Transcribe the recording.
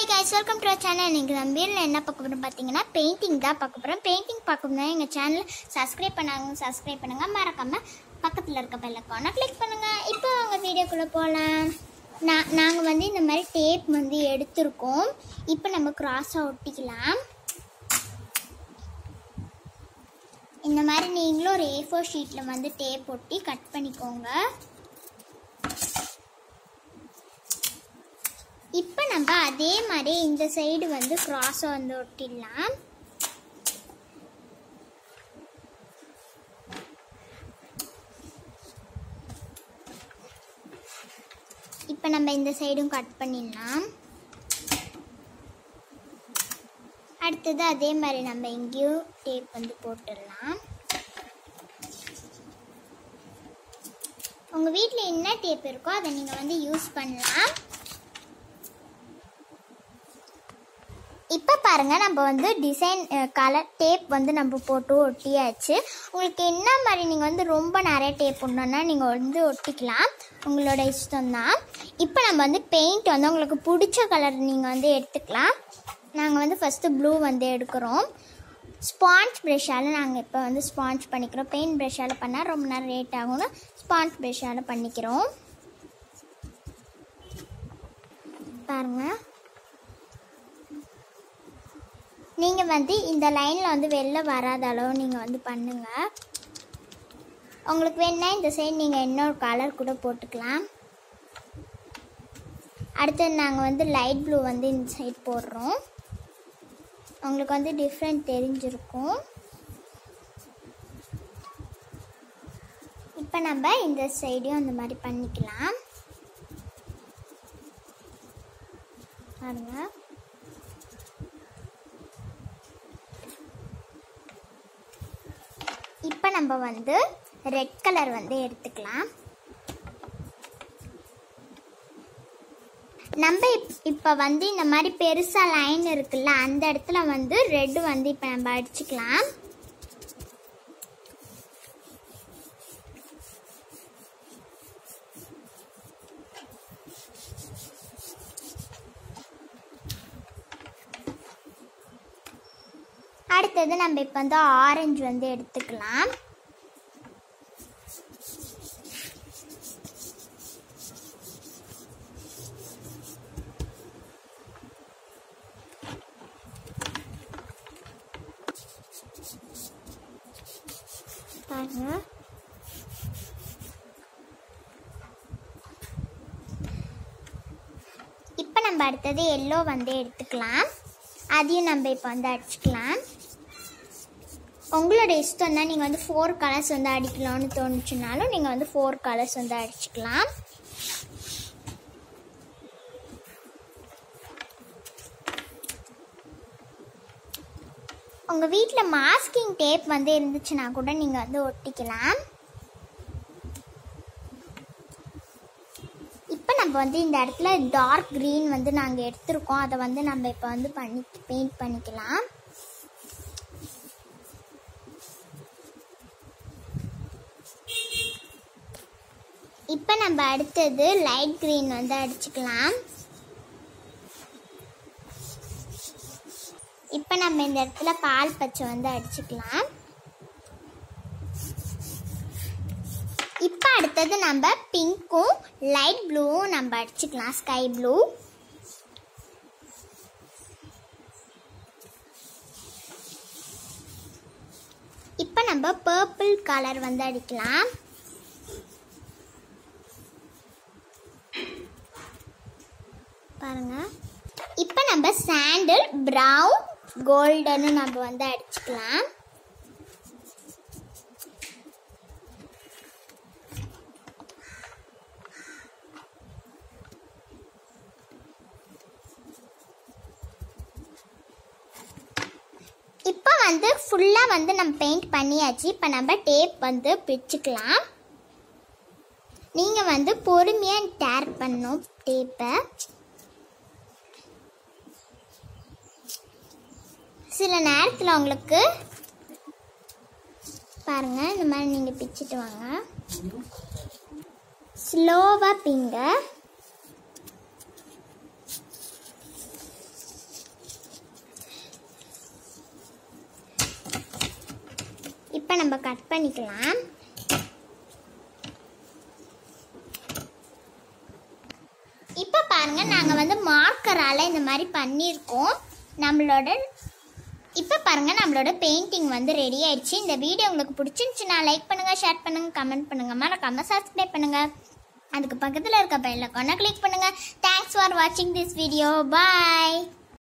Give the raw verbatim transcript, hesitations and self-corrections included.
guys, welcome to our channel. இன்னைக்கு நம்ம வீடியோல என்ன பார்க்க போறோம் பாத்தீங்கன்னா பெயிண்டிங் தான் பார்க்க போறோம். பெயிண்டிங் பார்க்கணும்னா எங்க சேனலை சப்ஸ்கிரைப் பண்ணாங்க, சப்ஸ்கிரைப் பண்ணுங்க. மறக்காம பக்கத்துல இருக்க பெல் ஐகானை கிளிக் பண்ணுங்க. இப்போ உங்க வீடியோக்குள்ள போலாம். நான் நாங்க வந்து இந்த மாதிரி டேப் வந்து எடுத்துருக்கோம். இப்போ நம்ம கிராஸா ஒட்டிக்கலாம். இந்த மாதிரி நீங்களும் ஒரு ஏ ஃபோர் ஷீட்ல வந்து டேப் ஒட்டி கட் பண்ணிக்கோங்க. இப்போ நம்ம அதே மாதிரி இந்த சைடு வந்து கிராஸ் வந்து ஒட்டிடலாம். இப்போ நம்ம இந்த சைடும் கட் பண்ணிடலாம். அடுத்தது அதே மாதிரி நம்ம இங்கேயும் டேப் வந்து போட்டுடலாம். உங்கள் வீட்டில் என்ன டேப் இருக்கோ அதை நீங்கள் வந்து யூஸ் பண்ணலாம். இப்போ பாருங்கள், நம்ம வந்து டிசைன் கலர் டேப் வந்து நம்ம போட்டு ஒட்டியாச்சு. உங்களுக்கு என்ன மாதிரி நீங்கள் வந்து ரொம்ப நிறைய டேப் ஒட்டணுன்னா நீங்கள் வந்து ஒட்டிக்கலாம், உங்களோட இஷ்டம்தான். இப்போ நம்ம வந்து பெயிண்ட் வந்து உங்களுக்கு பிடிச்ச கலர் நீங்கள் வந்து எடுத்துக்கலாம். நாங்கள் வந்து ஃபஸ்ட்டு ப்ளூ வந்து எடுக்கிறோம். ஸ்பாஞ்ச் ப்ரெஷ்ஷால் நாங்கள் இப்போ வந்து ஸ்பாஞ்ச் பண்ணிக்கிறோம். பெயிண்ட் ப்ரெஷ்ஷால் பண்ணால் ரொம்ப நேரம் லேட் ஆகும்னு ஸ்பாஞ்ச் ப்ரெஷ்ஷால் பண்ணிக்கிறோம். பாருங்கள், நீங்கள் வந்து இந்த லைனில் வந்து வெளில வராத அளவு நீங்கள் வந்து பண்ணுங்கள். உங்களுக்கு வேணுன்னா இந்த சைடு நீங்கள் இன்னொரு கலர் கூட போட்டுக்கலாம். அடுத்தது நாங்கள் வந்து லைட் ப்ளூ வந்து இந்த சைடு போடுறோம். உங்களுக்கு வந்து டிஃப்ரெண்ட் தெரிஞ்சிருக்கும். இப்போ நம்ம இந்த சைடையும் அந்த மாதிரி பண்ணிக்கலாம். பாருங்க, இப்போ நம்ம வந்து ரெட் கலர் வந்து எடுத்துக்கலாம். நம்ம இப்போ வந்து இந்த மாதிரி பெருசாக லைன் இருக்குல்ல, அந்த இடத்துல வந்து ரெட்டு வந்து இப்போ நம்ம அடிச்சுக்கலாம். அடுத்தது நம்ம இப்போ வந்து ஆரஞ்சு வந்து எடுத்துக்கலாம். பாருங்க, இப்போ நம்ம அடுத்தது எல்லோ வந்து எடுத்துக்கலாம். அதையும் நம்ம இப்போ வந்து அடிச்சுக்கலாம். உங்களோட இஷ்டம் தான், நீங்கள் வந்து ஃபோர் கலர்ஸ் வந்து அடிக்கலாம்னு தோணுச்சுனாலும் நீங்கள் வந்து ஃபோர் கலர்ஸ் வந்து அடிச்சுக்கலாம். உங்கள் வீட்டில் மாஸ்கிங் டேப் வந்து இருந்துச்சுன்னா கூட நீங்கள் வந்து ஒட்டிக்கலாம். இப்போ நம்ம வந்து இந்த இடத்துல டார்க் க்ரீன் வந்து நாங்கள் எடுத்துருக்கோம். அதை வந்து நம்ம இப்போ வந்து பண்ணி பெயிண்ட் பண்ணிக்கலாம். இப்போ நம்ம அடுத்தது லைட் க்ரீன் வந்து அடிச்சுக்கலாம். இப்போ நம்ம இந்த இடத்துல பால் பச்சை வந்து அடிச்சுக்கலாம். இப்போ அடுத்தது நம்ம பிங்க்கும் லைட் ப்ளூவும் நம்ம அடிச்சுக்கலாம், ஸ்கை ப்ளூ. இப்போ நம்ம பர்பிள் கலர் வந்து அடிக்கலாம். பாருங்க, இப்போ நம்ம சாண்டில் ப்ரௌன் கோல்டன்னு நம்ம வந்து அடிச்சுக்கலாம். இப்போ வந்து ஃபுல்லாக வந்து நம்ம பெயிண்ட் பண்ணியாச்சு. இப்போ நம்ம டேப் வந்து பிடிச்சிக்கலாம். நீங்கள் வந்து பொறுமையாக டேர் பண்ணணும் டேப்பை. சில நேரத்தில் உங்களுக்கு பாருங்கள், இந்த மாதிரி நீங்கள் பிச்சுட்டு வாங்க. ஸ்லோவாக பிங்க. இப்போ நம்ம கட் பண்ணிக்கலாம். இப்போ பாருங்க, நாங்கள் வந்து மார்க்கரால் இந்த மாதிரி பண்ணியிருக்கோம். நம்மளோட இப்போ பாருங்க, நம்மளோட பெயிண்டிங் வந்து ரெடி ஆயிடுச்சு. இந்த வீடியோ உங்களுக்கு பிடிச்சிருந்துச்சுன்னா லைக் பண்ணுங்க, ஷேர் பண்ணுங்க, கமெண்ட் பண்ணுங்க, மறக்காம சப்ஸ்கிரைப் பண்ணுங்க. அதுக்கு பக்கத்தில் இருக்க பெல் ஐகானை கிளிக் பண்ணுங்க. தேங்க்ஸ் ஃபார் வாட்சிங் திஸ் வீடியோ. பாய்.